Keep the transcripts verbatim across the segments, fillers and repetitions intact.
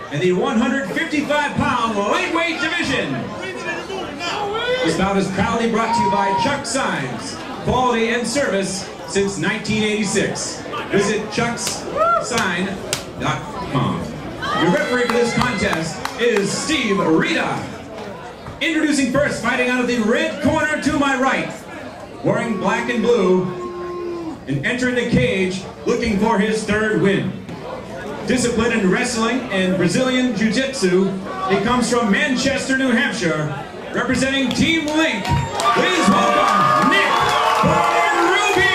in the one hundred fifty-five pound lightweight division. This bout is proudly brought to you by Chuck Signs, quality and service since nineteen eighty-six. Visit chucks sign dot com. Your referee for this contest is Steve Rita. Introducing first, fighting out of the red corner to my right, wearing black and blue, and entering the cage looking for his third win. Disciplined in wrestling and Brazilian Jiu-Jitsu, he comes from Manchester, New Hampshire, representing Team Link. Please welcome Nick Berube!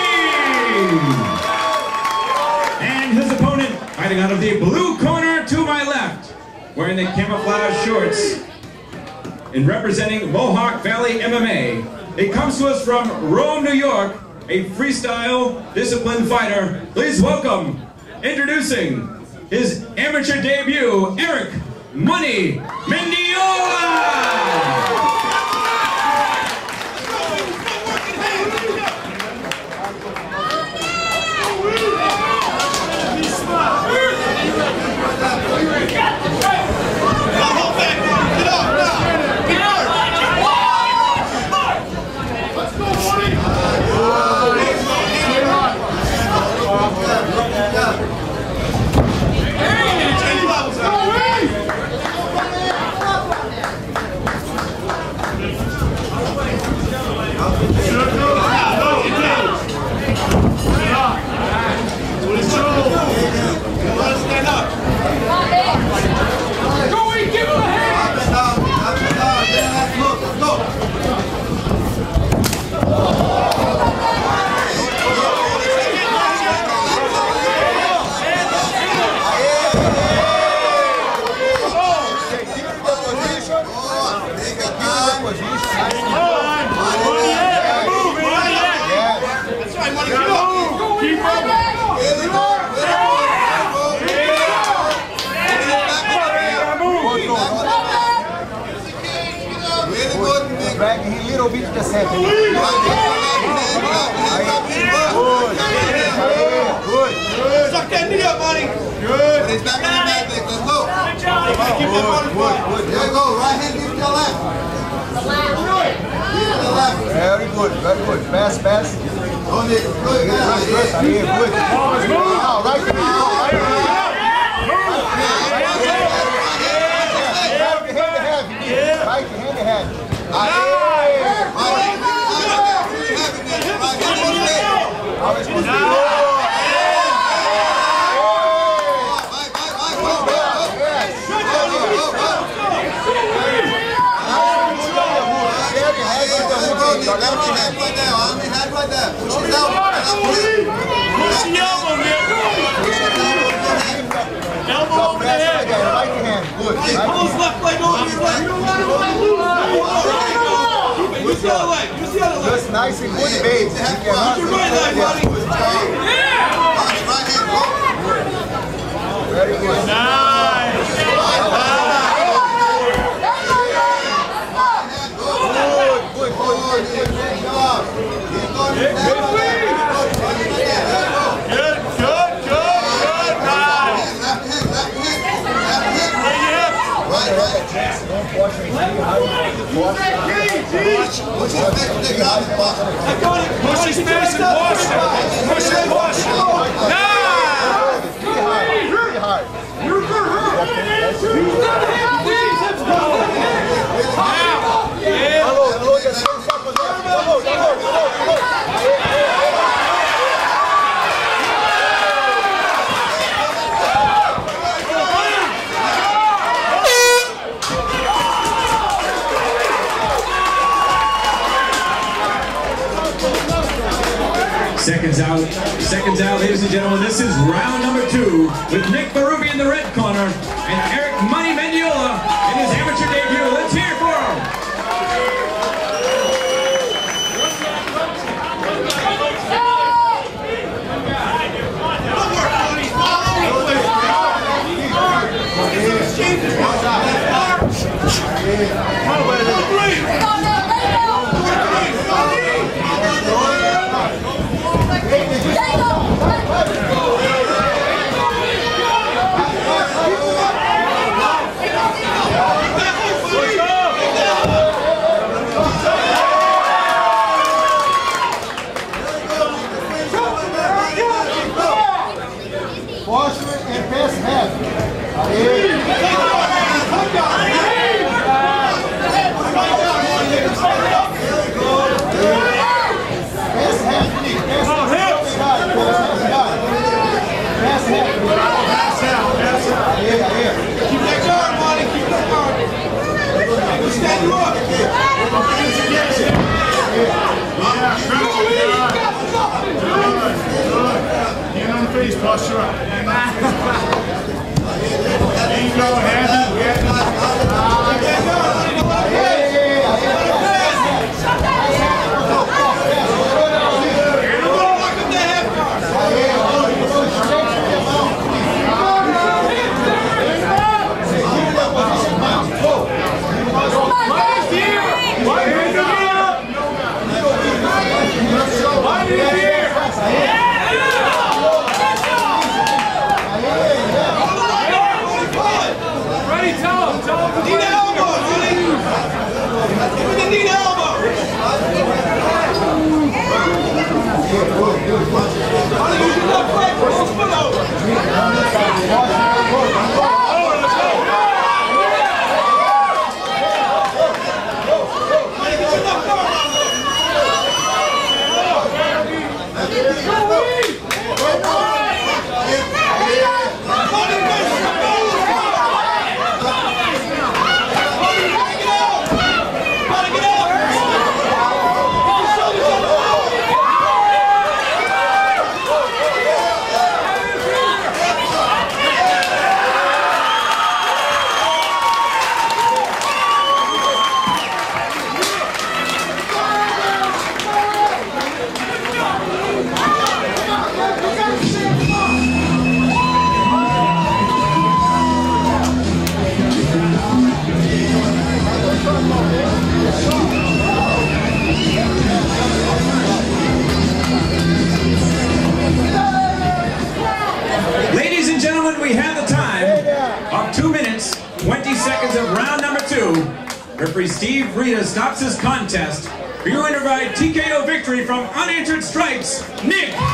And his opponent, fighting out of the blue corner to my left, wearing the camouflage shorts, and representing Mohawk Valley M M A, he comes to us from Rome, New York, a freestyle disciplined fighter. Please welcome, introducing his amateur debut, Eric Money Mendiola! Dragging him a little bit to the center. Good. Good. Suck that knee up, buddy. Good. But he's back on the back leg. Let's go. Good job. Keep that ball in front. Good. There you go. Right hand, leave to the left. Leave to the left. Very good. Very good. Pass, pass. Good. Good. Good. Good. Good. Now, right hand. Right hand. Right hand ahead. Just nice and good base. You cannot your right leg, buddy. Yeah! Very good. Nice. Good, good, good, good, good. Good job. Good, good, good, good, good. Nice. Right, right. Don't push me. Push his face and dig out his box. Push his face and push. Push and push. Nice. Really hard. Yeah. Hello, hello, just stay stuck with that. Hello, hello, hello, hello. Seconds out, seconds out, ladies and gentlemen. This is round number two with Nick Berube in the red corner and Eric Money Mendiola in his amateur debut. Let's hear it for him. Hey, Please posture up. There you go, Heavy. Ladies and gentlemen, we have the time of two minutes, twenty seconds of round number two. Referee Steve Rita stops his contest. For you enter by T K O victory from unanswered stripes, Nick